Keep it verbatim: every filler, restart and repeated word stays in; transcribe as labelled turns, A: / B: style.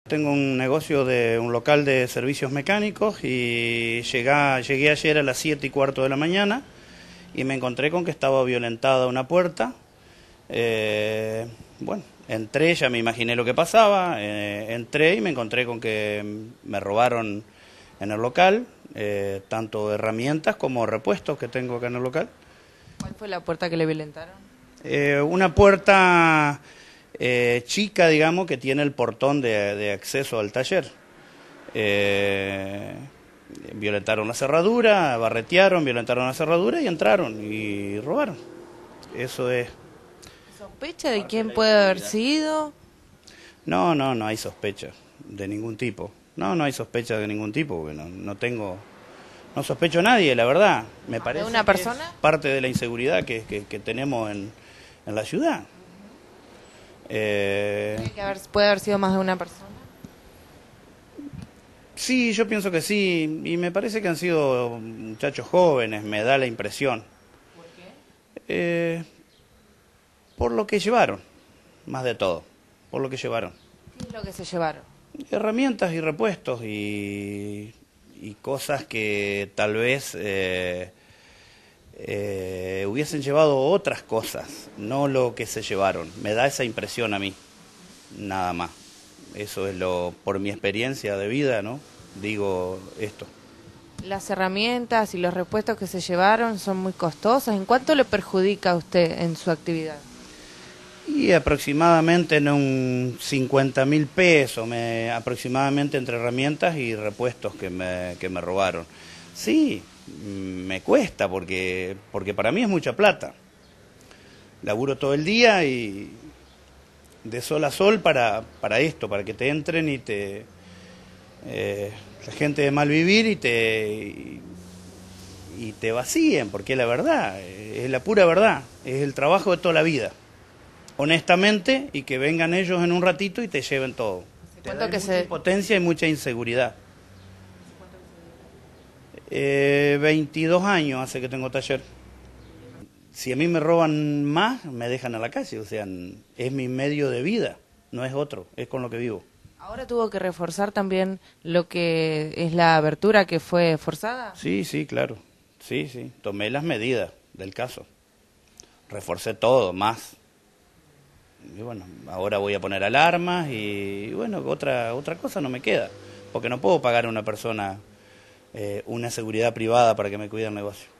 A: Tengo un negocio de un local de servicios mecánicos y llegué, llegué ayer a las siete y cuarto de la mañana y me encontré con que estaba violentada una puerta. Eh, bueno, entré, ya me imaginé lo que pasaba, eh, entré y me encontré con que me robaron en el local, eh, tanto herramientas como repuestos que tengo acá en el local.
B: ¿Cuál fue la puerta que le violentaron?
A: Eh, una puerta eh, chica, digamos, que tiene el portón de, de acceso al taller. Eh, violentaron la cerradura, barretearon, violentaron la cerradura y entraron y robaron. Eso es.
B: ¿Sospecha de quién puede haber sido?
A: No, no, no hay sospecha de ningún tipo. No, no hay sospecha de ningún tipo, porque no, no tengo... No sospecho a nadie, la verdad. Me parece
B: ¿De una persona?
A: que es parte de la inseguridad que, que, que tenemos en, en la ciudad. Eh,
B: ¿Cree que haber, puede haber sido más de una persona?
A: sí, yo pienso que sí, y me parece que han sido muchachos jóvenes, me da la impresión.
B: ¿Por qué?
A: Eh, por lo que llevaron, más de todo, por lo que llevaron.
B: ¿Qué es lo que se llevaron?
A: Herramientas y repuestos y, y cosas que tal vez eh, eh, hubiesen llevado otras cosas, no lo que se llevaron. Me da esa impresión a mí, nada más. Eso es lo, por mi experiencia de vida, ¿no? Digo esto.
B: Las herramientas y los repuestos que se llevaron son muy costosos. ¿En cuánto le perjudica a usted en su actividad?
A: Y aproximadamente en un cincuenta mil pesos, me, aproximadamente entre herramientas y repuestos que me, que me robaron. Sí, me cuesta porque, porque para mí es mucha plata. Laburo todo el día y de sol a sol para, para esto, para que te entren y te... Eh, la gente de mal vivir y te... Y, y te vacíen, porque es la verdad, es la pura verdad, es el trabajo de toda la vida. Honestamente, y que vengan ellos en un ratito y te lleven todo. Te da
B: que
A: mucha
B: se...
A: impotencia y mucha inseguridad. Eh, veintidós años hace que tengo taller. Si a mí me roban más, me dejan a la calle. O sea, es mi medio de vida, no es otro, es con lo que vivo.
B: ¿Ahora tuvo que reforzar también lo que es la abertura que fue forzada?
A: Sí, sí, claro. Sí, sí. Tomé las medidas del caso. Reforcé todo, más. Y bueno, ahora voy a poner alarmas y, y bueno, otra otra cosa no me queda, porque no puedo pagar a una persona eh, una seguridad privada para que me cuide el negocio.